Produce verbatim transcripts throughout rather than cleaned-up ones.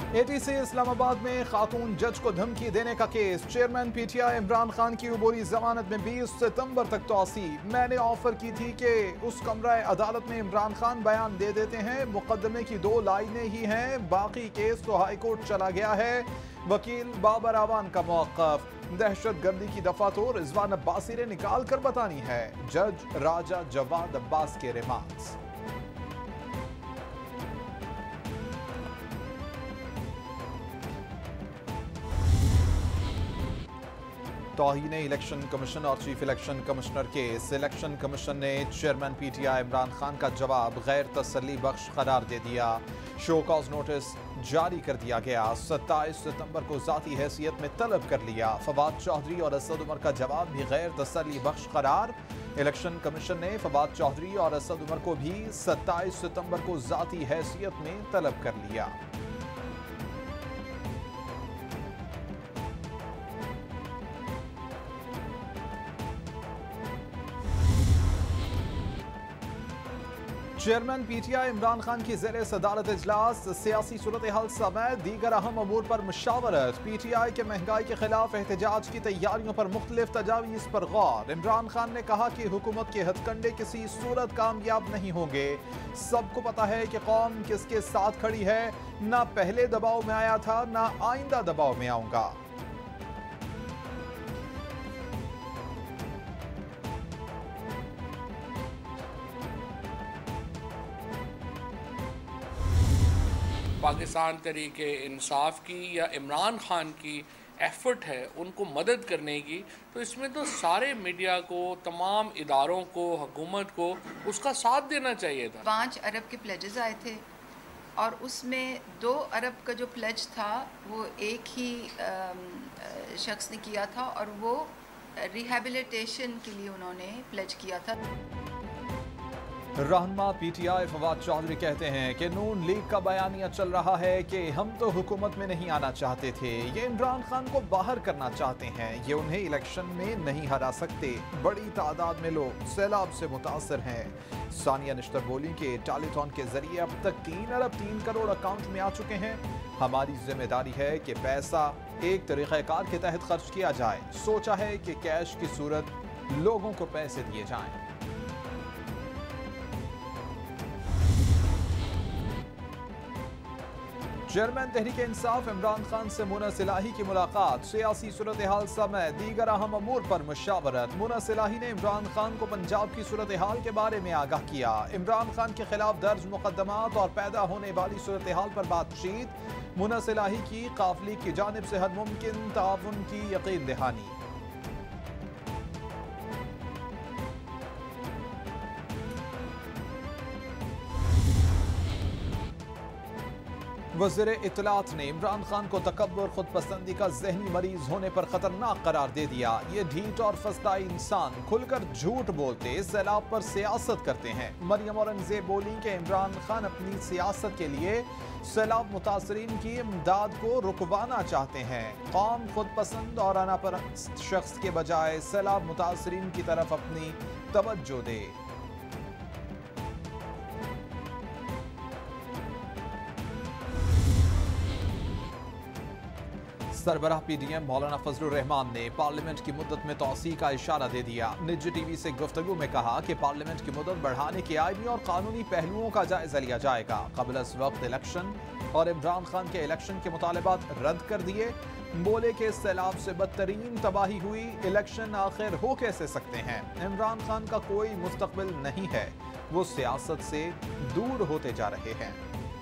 ATC Islamabad में खातून जज को धमकी देने का case. Chairman PTI Imran Khan की उबूरी जमानत में बीस सितंबर तक तौसी। मैंने ऑफर की थी कि उस कमरा अदालत में इमरान खान बयान दे देते हैं। मुकदमे की दो लाइनें ही हैं, बाकी केस तो हाईकोर्ट चला गया है। वकील बाबर आवान का मौक़िफ़। दहशत गर्दी की दफा तो रिजवान अब्बासी ने निकाल कर बतानी है। जज राजा जवाद अब्बास के रिमार्क्स। तौहीन इलेक्शन कमीशन और chief election commissioner case. Election commission ने चेयरमैन पीटीआई इमरान खान का जवाब गैर तसल्ली बख्श करार दे दिया। शो कॉज नोटिस जारी कर दिया गया। सत्ताईस सितंबर को जाती हैसियत में तलब कर लिया। फवाद चौधरी और असद उमर का जवाब भी गैर तसल्ली बख्श करार। इलेक्शन कमीशन ने फवाद चौधरी और असद उमर को भी सत्ताईस सितंबर को जाती हैसियत में तलब कर लिया। चेयरमैन पीटीआई इमरान खान की ज़ेरे सदारत इजलास। सियासी सूरत हाल समेत दीगर अहम अमूर पर मुशावरत। पीटीआई के महंगाई के खिलाफ एहतजाज की तैयारियों पर मुख्तलिफ तजावीज़ पर गौर। इमरान खान ने कहा कि हुकूमत के हथकंडे किसी सूरत कामयाब नहीं होंगे। सबको पता है कि कौम किसके साथ खड़ी है। ना पहले दबाव में आया था, ना आइंदा दबाव में आऊंगा। पाकिस्तान तरीके इंसाफ की या इमरान खान की एफर्ट है उनको मदद करने की, तो इसमें तो सारे मीडिया को, तमाम इदारों को, हुकूमत को उसका साथ देना चाहिए था। पाँच अरब के प्लेजेस आए थे और उसमें दो अरब का जो प्लेज था वो एक ही शख्स ने किया था और वो रिहेबिलिटेशन के लिए उन्होंने प्लेज किया था। रहनुमा पीटीआई फवाद चौधरी कहते हैं कि नून लीग का बयानिया चल रहा है कि हम तो हुकूमत में नहीं आना चाहते थे, ये इमरान खान को बाहर करना चाहते हैं, ये उन्हें इलेक्शन में नहीं हरा सकते। बड़ी तादाद में लोग सैलाब से मुतासर हैं। सानिया निश्तर बोली कि टालीथॉन के जरिए अब तक तीन अरब तीन करोड़ अकाउंट में आ चुके हैं। हमारी जिम्मेदारी है कि पैसा एक तरीक़ाकार के तहत खर्च किया जाए। सोचा है कि कैश की सूरत लोगों को पैसे दिए जाएं। चेयरमैन तहरीक इंसाफ इमरान खान से मुनस इलाही की मुलाकात। सियासी सूरत हाल समेत दीगर अहम अमूर पर मुशावरत। मुनस इलाही ने इमरान खान को पंजाब की सूरत हाल के बारे में आगाह किया। इमरान खान के खिलाफ दर्ज मुकदमात और पैदा होने वाली सूरत हाल पर बातचीत। मुनस इलाही की काफिले की जानिब से हर मुमकिन ताउन की यकीन दहानी। वज़ीर इत्तलात ने इमरान खान को तकब्बुर, खुद पसंदी का जहनी मरीज होने पर खतरनाक करार दे दिया। ये ढीठ और फसदाई इंसान खुलकर झूठ बोलते सैलाब पर सियासत करते हैं। मरियम औरंगजेब बोली कि इमरान खान अपनी सियासत के लिए सैलाब मुतासरीन की इमदाद को रुकवाना चाहते हैं। कौम खुद पसंद और अनापरस्त शख्स के बजाय सैलाब मुतासरीन की तरफ अपनी तवज्जो दे। सरबराह पीडीएम मौलाना फजलुर रहमान ने पार्लियामेंट की मुद्दत में तौसी का इशारा दे दिया। निजी टीवी से गुफ्तगू में कहा कि पार्लियामेंट की मुद्दत बढ़ाने के आईनी और कानूनी पहलुओं का जायजा लिया जाएगा। कबल इस वक्त इलेक्शन और इमरान खान के इलेक्शन के मुतालबात रद्द कर दिए। बोले कि सैलाब से बदतरीन तबाही हुई, इलेक्शन आखिर हो कैसे सकते हैं। इमरान खान का कोई मुस्तकबिल नहीं है, वो सियासत से दूर होते जा रहे हैं।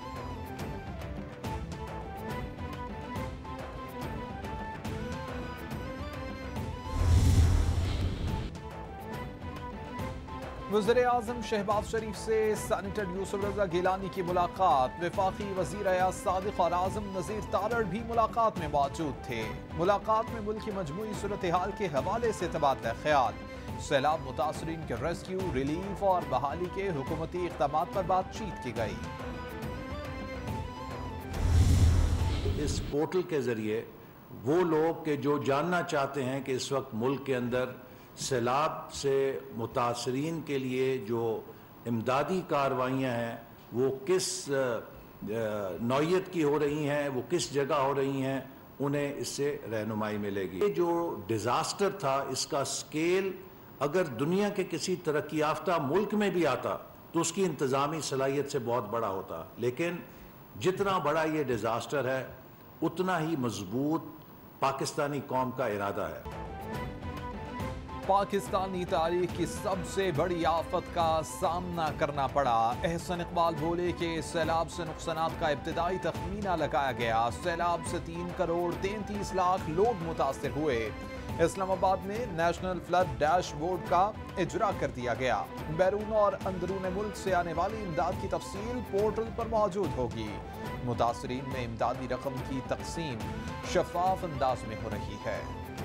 वज़ीर आज़म शहबाज शरीफ से सेनेटर यूसुफ रज़ा गिलानी की मुलाकात। वफाकी वज़ीर अयाज सादिक और आज़म नज़ीर तारड़ भी मुलाकात में मौजूद थे। मुलाकात में मुल्क की मजमूई सूरत हाल के हवाले से तबादला ख्याल, सैलाब मुतासरीन के रेस्क्यू, रिलीफ और बहाली के हुकूमती इक़दामात पर बातचीत की गई। इस पोर्टल के जरिए वो लोग के जो जानना चाहते हैं कि इस वक्त मुल्क के अंदर सैलाब से मुतासरीन के लिए जो इमदादी कार्रवाइयाँ हैं वो किस नौयत की हो रही हैं, वो किस जगह हो रही हैं, उन्हें इससे रहनुमाई मिलेगी। ये जो डिज़ास्टर था, इसका स्केल अगर दुनिया के किसी तरक्की याफ्ता मुल्क में भी आता तो उसकी इंतज़ामी सलाहियत से बहुत बड़ा होता, लेकिन जितना बड़ा ये डिज़ास्टर है उतना ही मजबूत पाकिस्तानी कौम का इरादा है। पाकिस्तानी तारीख की सबसे बड़ी आफत का सामना करना पड़ा। एहसन इकबाल बोले कि सैलाब से नुकसानात का इब्तिदाई तखमीना लगाया गया। सैलाब से तीन करोड़ तैंतीस लाख लोग मुतासर हुए। इस्लामाबाद में नेशनल फ्लड डैशबोर्ड का इजरा कर दिया गया। बैरून और अंदरून मुल्क से आने वाली इमदाद की तफसील पोर्टल पर मौजूद होगी। मुतासरीन में इमदादी रकम की तकसीम शफाफ अंदाज में हो रही है।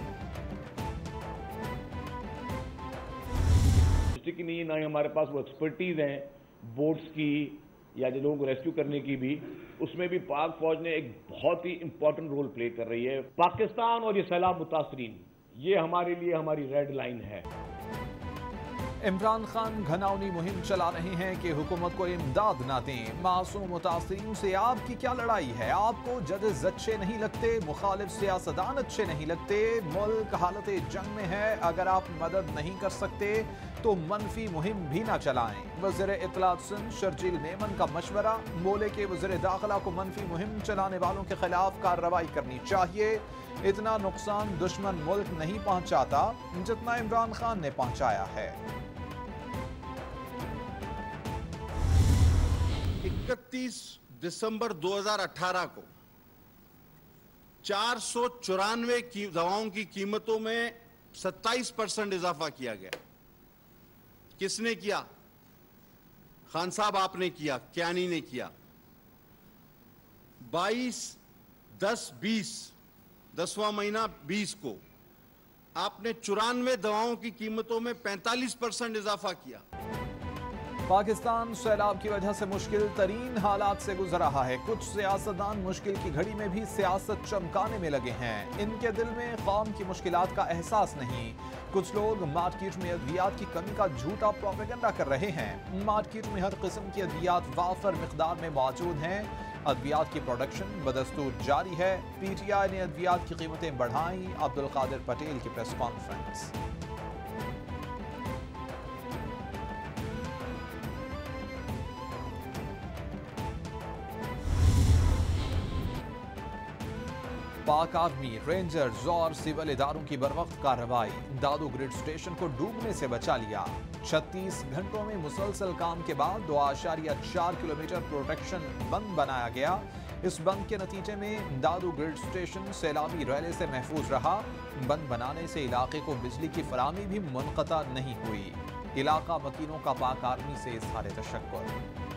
की नहीं, ना ही हमारे पास वो एक्सपर्टीज हैं बोट्स की या जो लोगों को रेस्क्यू करने की भी, उसमें भी पाक फौज ने एक बहुत ही इंपॉर्टेंट रोल प्ले कर रही है। पाकिस्तान और ये सैलाब मुतासरीन, ये हमारे लिए हमारी रेड लाइन है। इमरान खान घनाउनी मुहिम चला रहे हैं कि हुकूमत को इमदाद ना दें। मासूम मुतासरीन से आपकी क्या लड़ाई है? आपको जजेस अच्छे नहीं लगते, मुखालिफ सियासतदान अच्छे नहीं लगते, मुल्क हालत जंग में है, अगर आप मदद नहीं कर सकते तो मनफी मुहिम भी ना चलाएं। वज़ीर इत्तलात सिंध शर्जील मेमन का मशवरा, बोले कि वज़ीर दाखिला को मनफी मुहिम चलाने वालों के खिलाफ कार्रवाई करनी चाहिए। इतना नुकसान दुश्मन मुल्क नहीं पहुंचाता जितना इमरान खान ने पहुंचाया है। इकतीस दिसंबर दो हज़ार अठारह को चार सौ चौरानवे की दवाओं की कीमतों में सत्ताईस परसेंट इजाफा किया गया। किसने किया? खान साहब आपने किया, क्यानी ने किया। बाईस दस बीस दसवां महीना बीस को आपने चौरानवे दवाओं की कीमतों में पैंतालीस परसेंट इजाफा किया। पाकिस्तान सैलाब की वजह से मुश्किल तरीन हालात से गुजर रहा है। कुछ सियासतदान मुश्किल की घड़ी में भी सियासत चमकाने में लगे हैं। इनके दिल में कौम की मुश्किलात का एहसास नहीं। कुछ लोग मार्केट में अद्वियात की कमी का झूठा प्रोपेगेंडा कर रहे हैं। मार्केट में हर किस्म की अद्वियात वाफर मिकदार में मौजूद हैं। अद्वियात की प्रोडक्शन बदस्तूर जारी है। पीटीआई ने अद्वियात की कीमतें बढ़ाई। अब्दुल कादिर पटेल की press conference. Pak army, rangers और सिविल इदारों की बरवक्त कार्रवाई दादू ग्रिड स्टेशन को डूबने से बचा लिया। छत्तीस घंटों में मुसलसल काम के बाद दो आशारिया चार किलोमीटर प्रोटेक्शन बंद बनाया गया। इस बंद के नतीजे में दादू ग्रिड स्टेशन सैलाबी रैले से महफूज रहा। बंद बनाने से इलाके को बिजली की फराहमी भी मुनक़ता नहीं हुई। इलाका मकीनों का पाक आर्मी से इज़हार तशक्कुर।